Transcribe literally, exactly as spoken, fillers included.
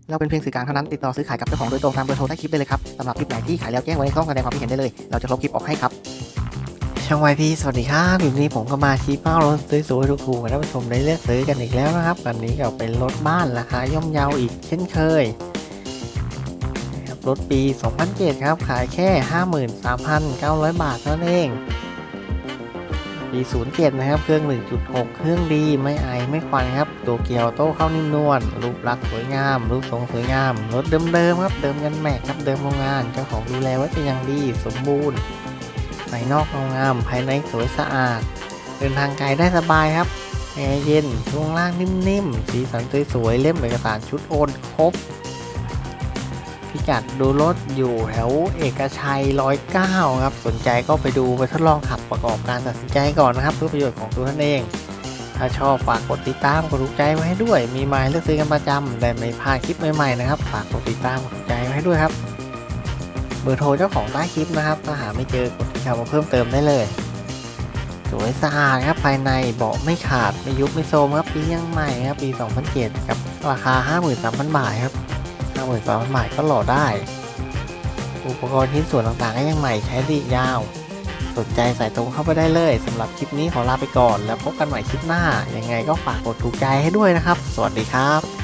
เราเป็นเพียงสื่อกลางเท่านั้นติดต่อซื้อขายกับเจ้าของโดยตรงตามเบอร์โทรใต้คลิปได้เลยครับสำหรับคลิปไหนที่ขายแล้วแจ้งไว้ในช่องแสดงความคิดเห็นได้เลยเราจะลบคลิปออกให้ครับช่างวายพีสวัสดีครับคลิปนี้ผมก็มาชี้เป้ารถสวยๆถูกๆให้ท่านผู้ชมได้เลือกซื้อกันอีกแล้วนะครับวันนี้ก็เป็นรถบ้านราคาย่อมเยาอีกเช่นเคยรถปีสองพันเจ็ดครับขายแค่ ห้าหมื่นสามพันเก้าร้อย บาทเท่านั้นเองปีศูนย์เจ็ดนะครับเครื่อง หนึ่งจุดหก เครื่องดีไม่ไอไม่ควันครับตัวเกียร์โต้เข้านิ่มนวลรูปลักษณ์สวยงามรูปทรงสวยงามรถเดิมๆครับเดิมกันแม็กครับเดิมโรงงานเจ้าของดูแลไว้เป็นอย่างดีสมบูรณ์ภายนอกงามภายในสวยสะอาดเดินทางไกลได้สบายครับแอร์เย็นช่วงล่างนิ่มๆสีสันสวยๆเล่มเอกสารชุดโอนครบพิกัดดูรถอยู่แถวเอกชัยหนึ่งร้อยเก้าครับสนใจก็ไปดูไปทดลองขับประกอบการตัดสินใจก่อนนะครับเพื่อประโยชน์ของตัวท่านเองถ้าชอบฝากกดติดตามกดถูกใจไว้ให้ด้วยมีหมายเลือกซื้อกันประจำแต่ไม่พลาดคลิปใหม่ๆนะครับฝากกดติดตามกดถูกใจไว้ให้ด้วยครับเบอร์โทรเจ้าของใต้คลิปนะครับถ้าหาไม่เจอกดที่คำมาเพิ่มเติมได้เลยสวยสะอาดครับภายในเบาะไม่ขาดไม่ยุบไม่โทรมครับปียังใหม่ครับปีสองพันเจ็ดกับราคา ห้าหมื่นสามพัน บาทครับ ห้าหมื่นสามพัน บาทก็โหลดได้อุปกรณ์ชิ้นส่วนต่างๆก็ยังใหม่ใช้ได้ยาวสนใจใส่ตรงเข้าไปได้เลยสำหรับคลิปนี้ขอลาไปก่อนแล้วพบกันใหม่คลิปหน้ายังไงก็ฝากกดถูกใจให้ด้วยนะครับสวัสดีครับ